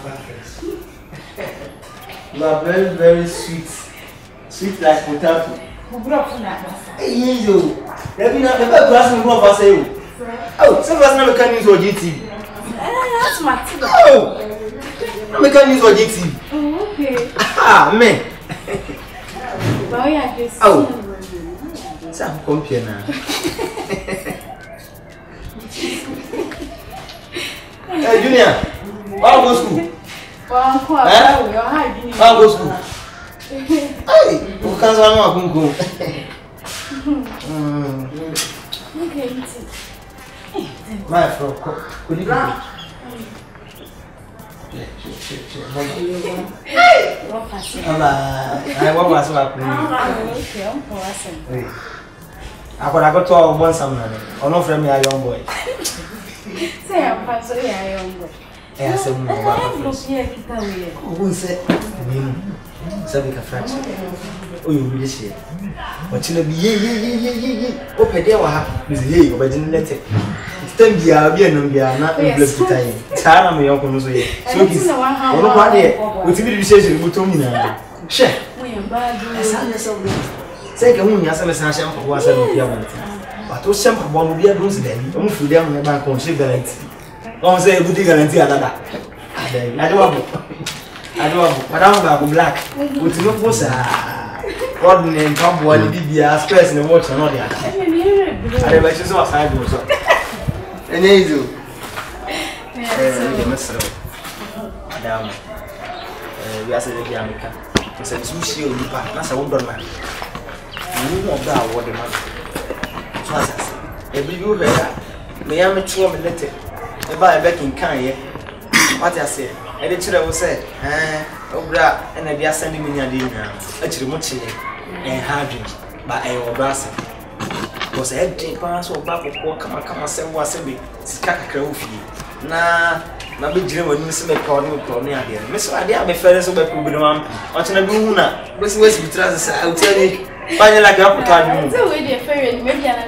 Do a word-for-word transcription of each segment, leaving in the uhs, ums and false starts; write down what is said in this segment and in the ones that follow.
You are very, very sweet. Sweet like potato. Hey, you. Let me know. The best person who ever say you. Oh, some person never can use your G T. That's my tea. Oh, never can use your G T. Oh, okay. Ah, man. Well, yeah, this. Oh, some company now. Hey, Junior. I'll go school. Well, I'm quite well. You're hiding. I'll go school. Hey, who can't say no? I'm going. Okay. My friend, could you come? Hey! I want to swap. Okay, I'm passing. I got to all one some money. Or no friend, me a young boy. Say, I'm passing. Yeah, young boy. I said, Who said, Sabi ka fraction. Oh, you really see. But you know, ye, ye, ye, ye, ye, ye. Open there, what happened? Ye, but didn't let it. It's time be a be a no be a not blessed time. Tara me uncle knows it. So he's one one day. What you be saying? You told me now. Share. Say, come on, yes, I'm a shampoo. Was a no but those shampoo one will be a bruise then. Don't feel them in a bank on ship guarantee. Don't say a boutique guarantee. I don't I don't but I'm black. With no force. God name come one B B S press in the watch and all that. I never saw a side also. And there you do. Madam, we are saying the American. It's a sushi or Nipa. That's a wonder man. You know that what the man. So I said, a big over may I make sure me let it. If I back in Kanye, what I say. And the children will say, eh, Obra, and they are sending me a dinner. Actually, much and having by a brass. Was a head pass or back or come and come and say, was a bit scacrofi. Nah, my big dream when you see me calling me for me again. Miss Idea, my fellows over Kubinam, watching a Buna. What's the West Betrayers? I'll tell you, find like a card. So, with your ferry, maybe I'm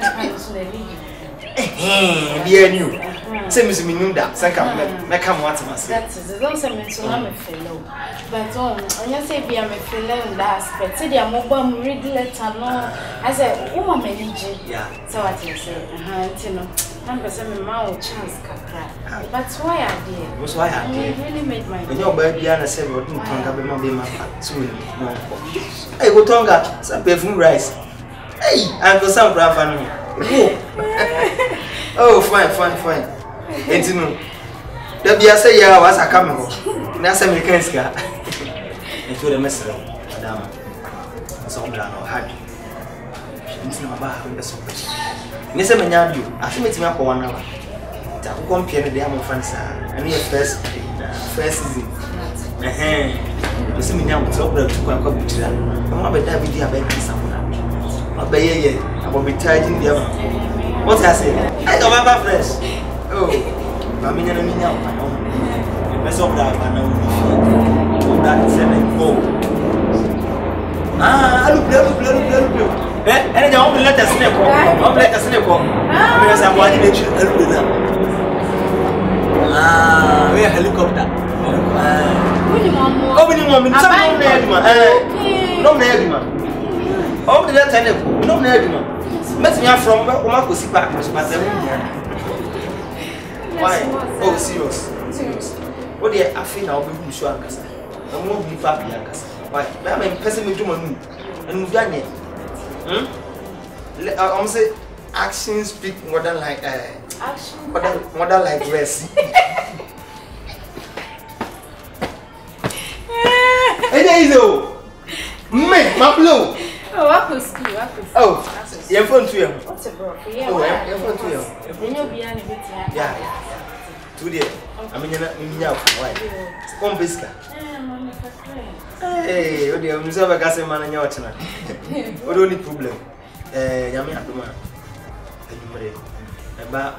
eh, dear new. Say, Miss Minunda, Saka, Macam Watmas. That is the also meant to have a fellow. But on, when you say, be a fellow in that aspect, say, I'm mobile, read letter, no. I said, woman, manager. Yeah. So what you say, uh, you know, I'm some mouth chance, Capra. But why I did? Was why I did. Really made my. And your baby, I said, what you can't have a baby, my soon. Hey, what tonga, some perfume rice. Hey, I'm for some brave family. Oh, fine, fine, fine. And you know, the be a say, yeah, was a camel. That's a mechanic. And to the messer, Madame. So, I'm happy. It's not about the surface. Mister Menadu, I think it's not for one hour. That will compare the Amon Fancy and your first first season. Eh, you see me now with over to come up to that. I'm not a David Diabet someone. I'll be here. I will be charging the other. What I say? I don't have a fresh. Oh, I'm in a minute. The best of that, I know that is seven four. Ah, I look, look, look, look, look. Eh, and I want to let us snap. I'll let us snap. Because I'm watching it. Ah, we are helicopter. Oh, we want me. Some no name. Oh, the letter, no name. Let me from Obaapa see back. Why? Oh, serious. Serious. What do you feel now? Be sure, Ankasa. I won't be happy, Ankasa. Why? I'm a person with you, and you've done it. Hmm? I'm saying actions speak more than like uh, action. More than, more than like dress. Hey, there you go. Me, my blue. Oh, I could ski. I could. Oh. Your phone to you. What's a bro? Yeah, oh, your phone to you. Then you'll be a bit. Yeah. Two days. I mean, you're not in your wife. Come, Bisca. Hey, what do you have? A gas man in your channel. What only problem? Eh, Yami Abduma. About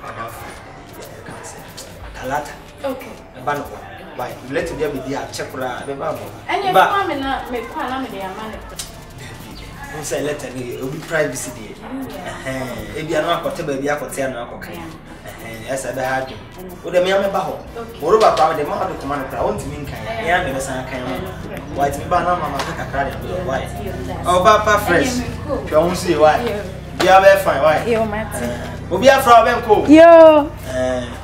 Talata. Okay. About why? Let it be the chapra. And your family not make one of their money. Say letter, it will be privacy. Eh, if you are not got to be a hotel, no, okay. esa be ha dwe wo de me am ba ho wo ro ba kwa de ma do command kra won ti min kan ya me be san kan wa ti ba na mama ka kra de wa Obaapa fresh twa hun si wa bia be fine wa Yo mate obi afra ben ko yo eh